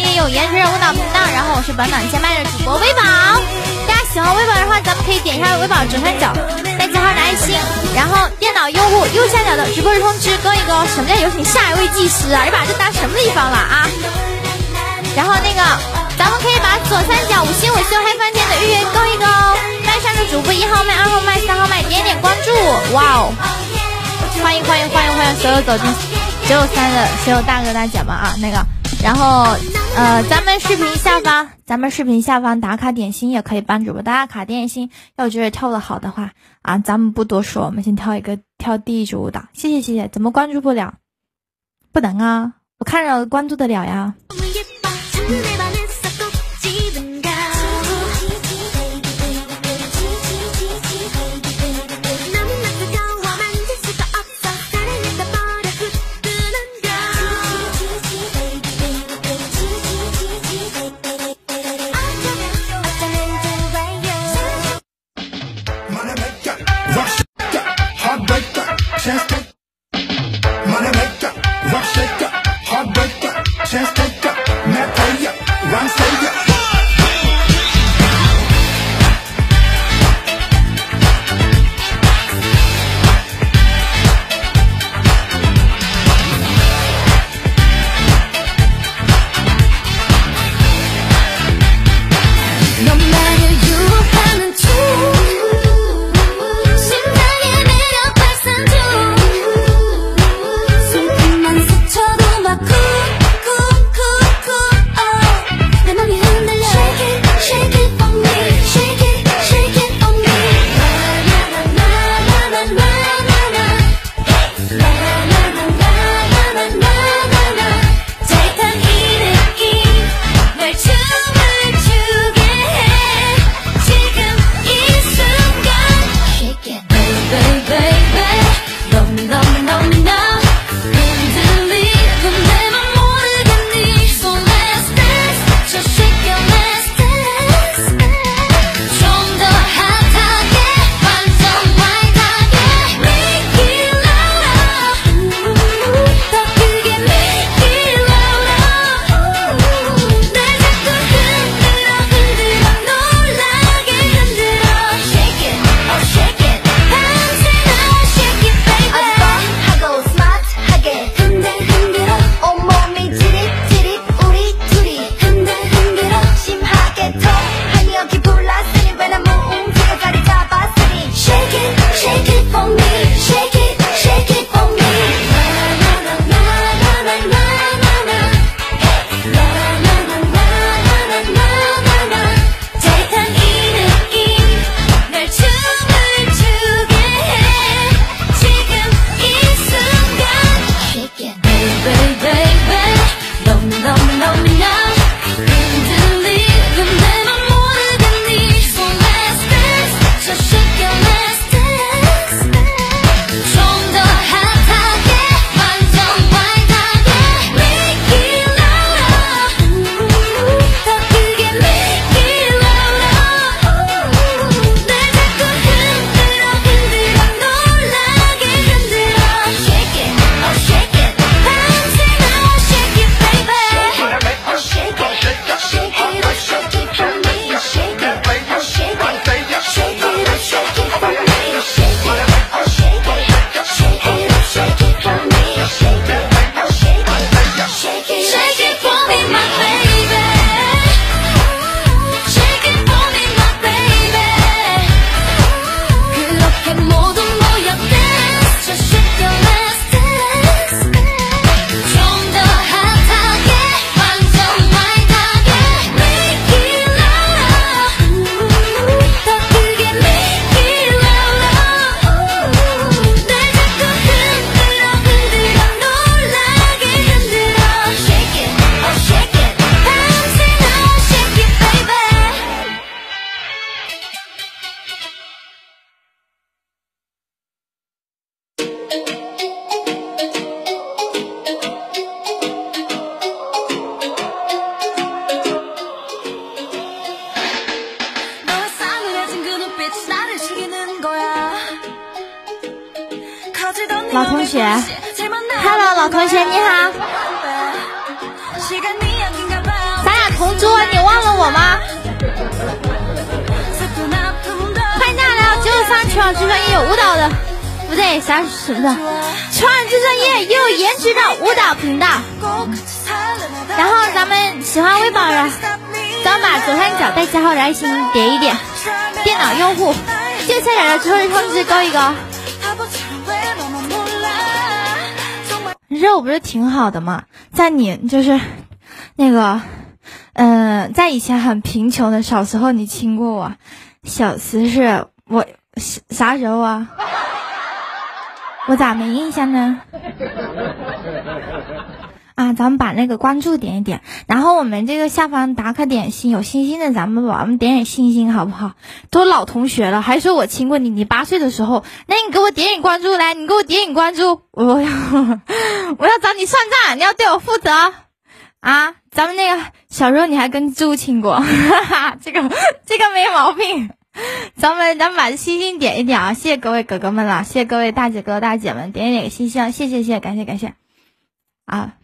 也有颜值的舞蹈频道，然后我是本档先麦的主播微宝。大家喜欢微宝的话，咱们可以点一下微宝左上角带加号的爱心，然后电脑用户右下角的直播日通知勾一勾。什么叫有请下一位技师啊？你把这当什么地方了啊？然后那个咱们可以把左三角5星尾秀嗨翻天的预约勾一勾，麦上的主播1号麦、2号麦、3号麦点点关注。哇哦，欢迎所有走进993的所有大哥大姐们啊！那个，然后咱们视频下方打卡点心也可以帮主播打卡点心。要觉得跳得好的话啊，咱们不多说，我们先跳第一支舞蹈。谢谢，怎么关注不了？不能啊，我看着关注得了呀。老同学 ，Hello， 老同学你好。 龙珠，你忘了我吗？欢迎大家来到93全网之专业有舞蹈的，不对，啥什么的，全网之专业又有颜值的舞蹈频道。然后咱们喜欢微宝的，咱们把左上角带加号的爱心点一点，电脑用户右下角的直播日通知勾一勾。肉不是挺好的吗？在你就是那个在以前很贫穷的小时候你亲过我，小时是我啥时候啊？我咋没印象呢？啊，咱们把那个关注点一点，然后我们这个下方打卡点心，有星星的咱们把我们点点星星好不好？都老同学了，还说我亲过你，你8岁的时候，那你给我点点关注来，你给我点点关注，我要找你算账，你要对我负责啊！咱们那个小时候你还跟猪亲过，哈哈，这个没毛病。咱们把星星点一点啊！谢谢各位哥哥们了，谢谢各位大姐哥大姐们点一点星星，谢谢感谢啊！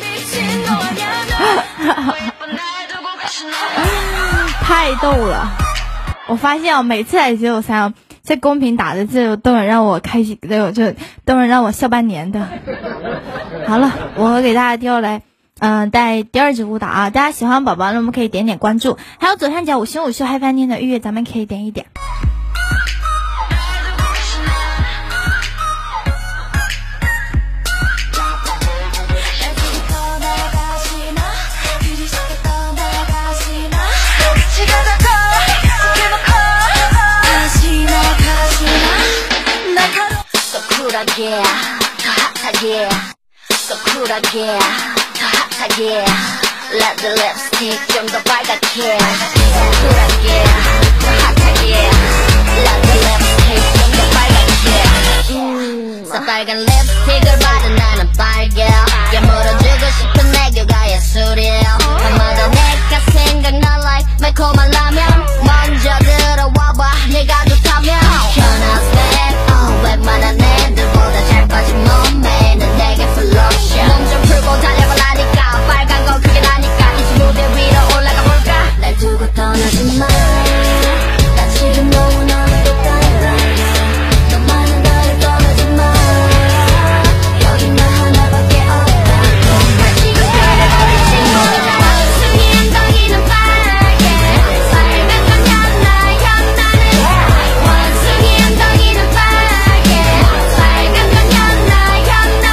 太逗了！我发现每次来953在公屏打的字都能让我开心，都能让我笑半年的。好了，我给大家第二来带第2支舞蹈啊！大家喜欢宝宝呢，我们可以点点关注，还有左上角5星5秀嗨翻天的预约，咱们可以点一点。 Let the lipstick 좀 더 빨갛게 쿨하게 더 핫하게 Let the lipstick 좀 더 빨갛게 새빨간 립스틱을 바른 나는 빨개 깨물어주고 싶은 내가 예술이야 밤마다 내가 생각나 like 매콤한 라면 먼저 들어와봐 네가 좋다면 현아스백 웬만한 애들보다 잘 빠진 몸매 넌 내게 플로션 몸 좀 풀고 달려보라니까 빨간 거 그게 나니까 이제 무대 위로 올라가 볼까 날 두고 떠나지 마 나 지금 너무너무 똑같아 너만은 나를 떠나지 마 여기 나 하나밖에 없다 나 지금 그래버린 친구야 원숭이 엉덩이는 빨개 빨간 건 현나는 원숭이 엉덩이는 빨개 빨간 건 현나는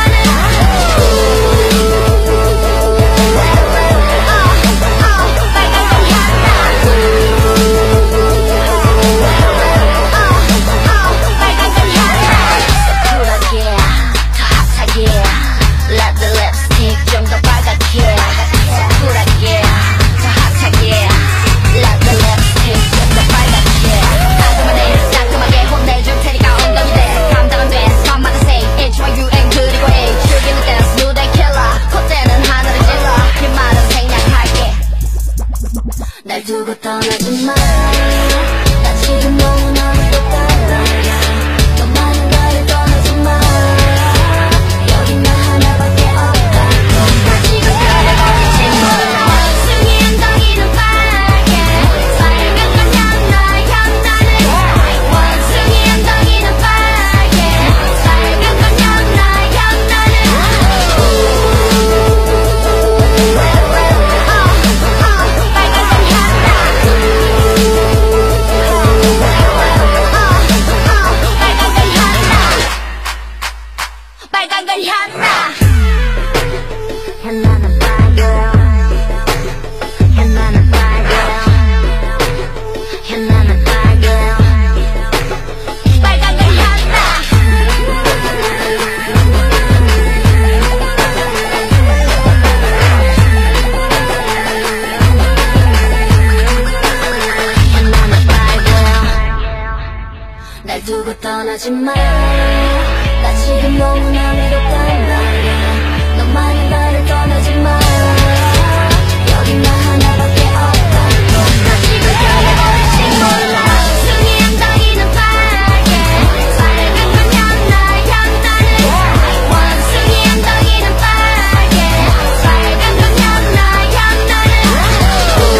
Let the lipstick 좀 더 빨갛게 쿨하게 더 핫하게 Let the lipstick 좀 더 빨갛게 깔끔하게 상큼하게 혼내줄 테니까 엉덩이 대 감당 안 돼 밤마다 say H와 유행 그리고 A 즐기는 댄스 무대 킬러 콧대는 하늘을 찔러 네 말은 생략할게 날 두고 떠나지 마 나 지금 너무너무 똑같아 너만은 나를 떠나지 마 여기 나 하나밖에 없다 나 지금 그래버린 친구야 원숭이 엉덩이는 빨개 빨간 건 현나는 원숭이 엉덩이는 빨개 빨간 건 현나는 빨간 건 현나 현나는 빨개 현나는 빨개 현나는 빨개 빨간 건 현나 현나는 빨개 날 두고 떠나지 마 나 지금 너무나 외롭단 말이야 너만은 나를 떠나지 마 여기 나 하나밖에 없다 나 지금 그래버린 친구야 원숭이 엉덩이는 빨개 빨간 건 현나는 원숭이 엉덩이는 빨개 빨간 건 현나는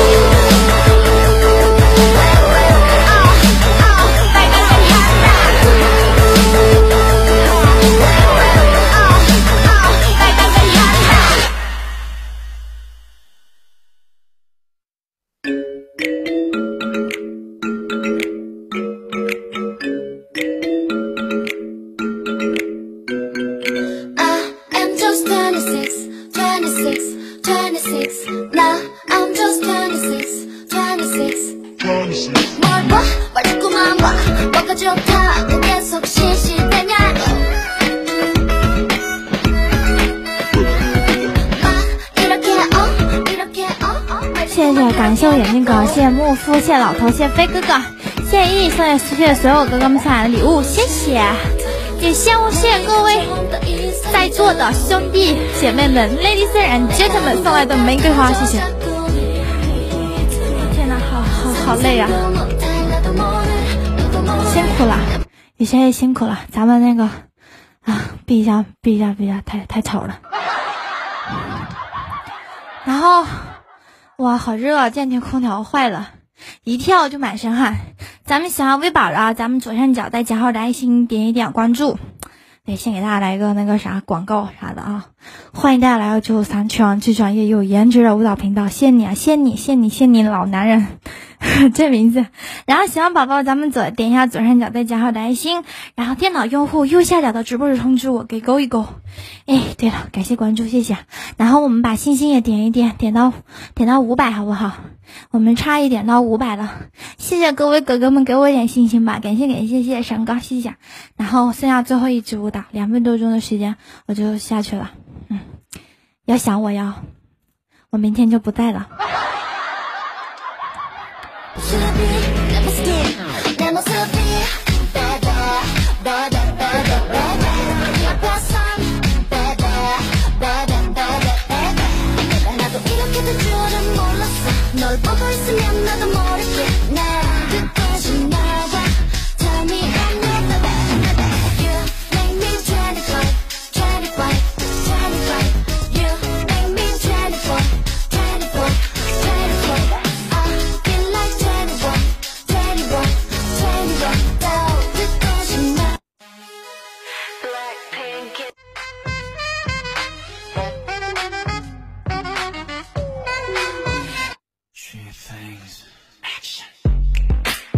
感谢我眼镜哥，谢谢木夫，谢谢老头，谢谢飞哥哥，谢谢易，谢谢所有哥哥们送来的礼物，谢谢，也谢谢各位在座的兄弟姐妹们 ，Ladies and Gentlemen 送来的玫瑰花，谢谢。天哪，好累啊！辛苦了，雨轩也辛苦了，咱们那个避一下，太吵了。然后，哇，好热啊！电梯空调坏了，一跳就满身汗。咱们喜欢微宝的，咱们左上角带加号的爱心点一点关注。对，先给大家来个那个啥广告啥的啊！欢迎大家来到953全网最专业又有颜值的舞蹈频道，谢谢你啊，谢谢你老男人，这名字。然后喜欢宝宝，咱们点一下左上角带加号的爱心，然后电脑用户右下角的直播时通知我给勾一勾。哎，对了，感谢关注，谢谢。然后我们把星星也点一点，点到500好不好？我们差一点到500了，谢谢各位哥哥们给我一点信心吧，感谢谢谢山高，谢谢。然后剩下最后一支舞蹈，2分多钟的时间我就下去了。要想我明天就不在了。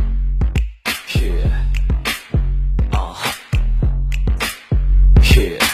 Yeah.